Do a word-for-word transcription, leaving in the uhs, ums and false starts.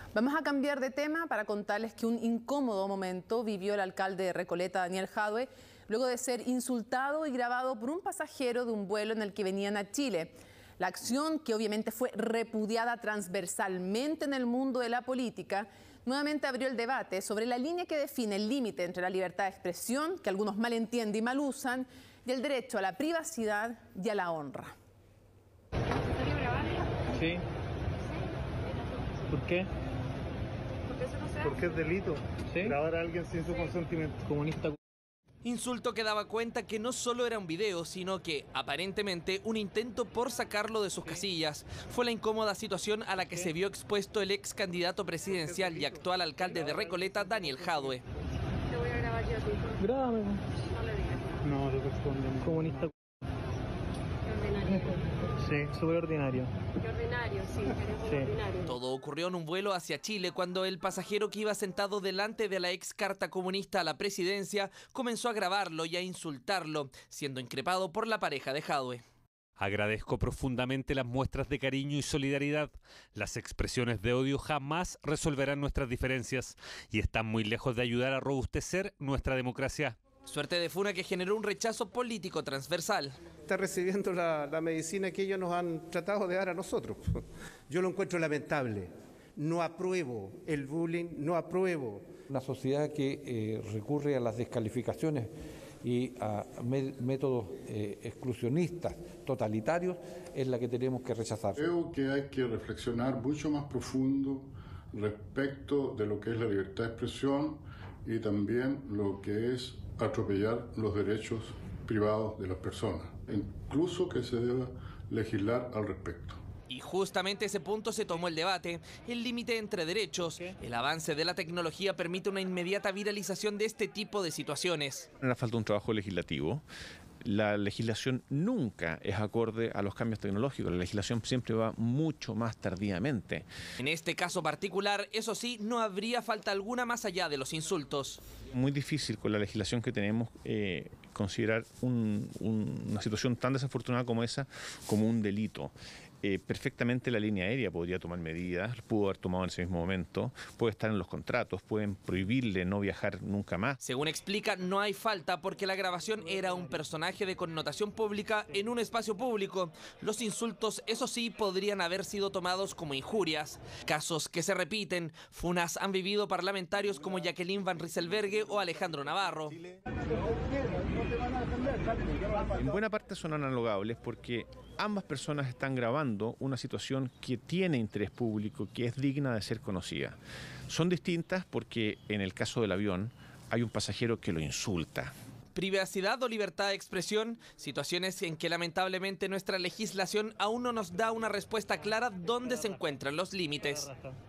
Vamos a cambiar de tema para contarles que un incómodo momento vivió el alcalde de Recoleta, Daniel Jadue, luego de ser insultado y grabado por un pasajero de un vuelo en el que venían a Chile. La acción, que obviamente fue repudiada transversalmente en el mundo de la política, nuevamente abrió el debate sobre la línea que define el límite entre la libertad de expresión, que algunos malentienden y mal usan, y el derecho a la privacidad y a la honra. Sí. ¿Por qué? Porque eso no se hace. Porque es delito. ¿Sí? Grabar a alguien sin su Sí. consentimiento. Comunista. Insulto que daba cuenta que no solo era un video, sino que, aparentemente, un intento por sacarlo de sus casillas. Fue la incómoda situación a la que se vio expuesto el ex candidato presidencial y actual alcalde de Recoleta, Daniel Jadue. Te voy a grabar yo a ti. Grábame. No le digas. No, lo responden. Comunista. Qué ordinario. Sí, súper ordinario. Qué ordinario, sí, eres un Sí. ordinario. Todo ocurrió en un vuelo hacia Chile cuando el pasajero que iba sentado delante de la ex carta comunista a la presidencia comenzó a grabarlo y a insultarlo, siendo increpado por la pareja de Jadue. Agradezco profundamente las muestras de cariño y solidaridad. Las expresiones de odio jamás resolverán nuestras diferencias y están muy lejos de ayudar a robustecer nuestra democracia. Suerte de Funa que generó un rechazo político transversal. Está recibiendo la, la medicina que ellos nos han tratado de dar a nosotros. Yo lo encuentro lamentable. No apruebo el bullying, no apruebo. Una sociedad que eh, recurre a las descalificaciones y a me- métodos eh, exclusionistas, totalitarios, es la que tenemos que rechazar. Creo que hay que reflexionar mucho más profundo respecto de lo que es la libertad de expresión y también lo que es atropellar los derechos privados de las personas, incluso que se deba legislar al respecto. Y justamente ese punto se tomó el debate, el límite entre derechos. El avance de la tecnología permite una inmediata viralización de este tipo de situaciones. Era falta un trabajo legislativo. La legislación nunca es acorde a los cambios tecnológicos. La legislación siempre va mucho más tardíamente. En este caso particular, eso sí, no habría falta alguna más allá de los insultos. Muy difícil con la legislación que tenemos eh, considerar un- un- una situación tan desafortunada como esa como un delito. Eh, perfectamente la línea aérea podría tomar medidas, pudo haber tomado en ese mismo momento, puede estar en los contratos, pueden prohibirle no viajar nunca más. Según explica, no hay falta porque la grabación era un personaje de connotación pública en un espacio público. Los insultos, eso sí, podrían haber sido tomados como injurias. Casos que se repiten. Funas han vivido parlamentarios como Jacqueline Van Rieselberghe o Alejandro Navarro. En buena parte son analogables porque ambas personas están grabando una situación que tiene interés público, que es digna de ser conocida. Son distintas porque en el caso del avión hay un pasajero que lo insulta. Privacidad o libertad de expresión, situaciones en que lamentablemente nuestra legislación aún no nos da una respuesta clara dónde se encuentran los límites.